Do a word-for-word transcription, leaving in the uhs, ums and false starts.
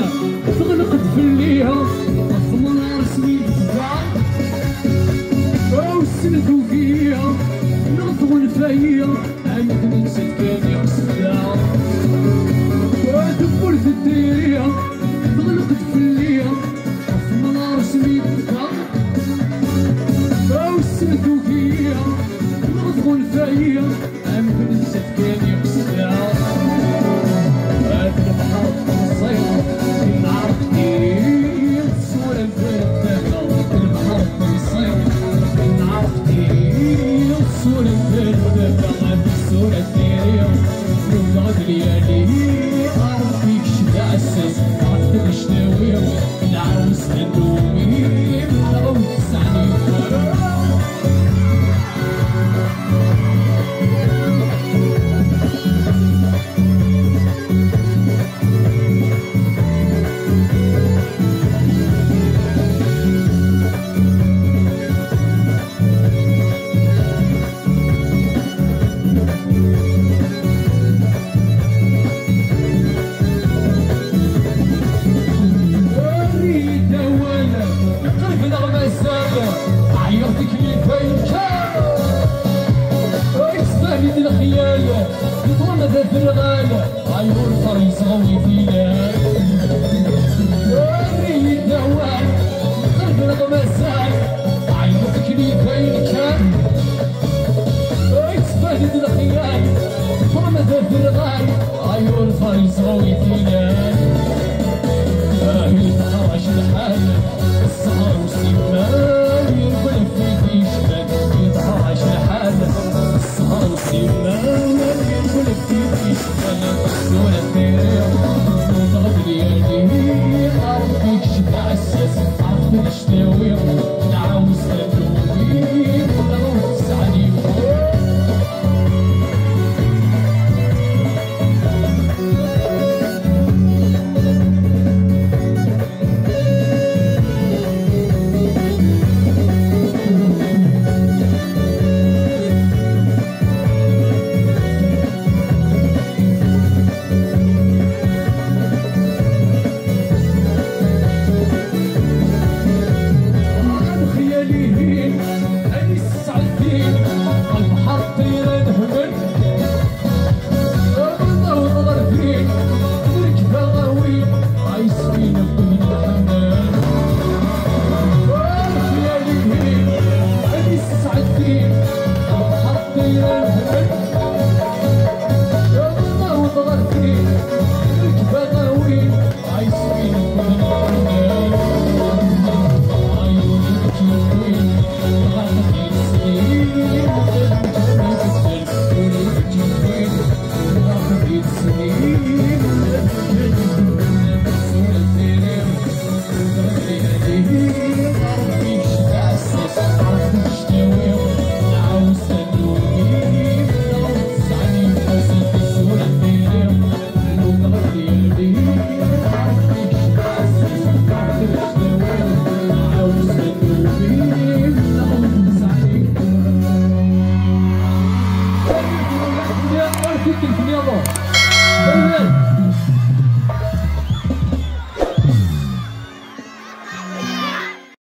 تغلقت في الليها ثمن رسمي تباع وسلكو فيها نغطو الفاية عمك ننسى كان يقصدها ودبر في الديرية تغلقت في الليها ثمن رسمي تباع وسلكو فيها نغطو الفاية عمك ننسى كان يقصدها هاد البحر الصيف كنا عرفتي الصورة مفردة البحر الصيف كنا عرفتي الصورة مفردة هاد الصورة ديالي نوضع ليالي عرفتيك شدا عساس عرفتك شناوي نعاوز ندوي نعاود تسعني عيرتك لي فايكا اكسباني الخيال يطول ذا في الغال عيور الفريس غوي فينا وري الدوام قلب الغمازان عيرتك لي فايكا اكسباني الخيال يطول ذا في الغال عيور الفريس غوي فينا اهل تخرج الحال السهر والسمان يربل في جبال يتحرش الحال السهر والسمان يربل في جبال سورة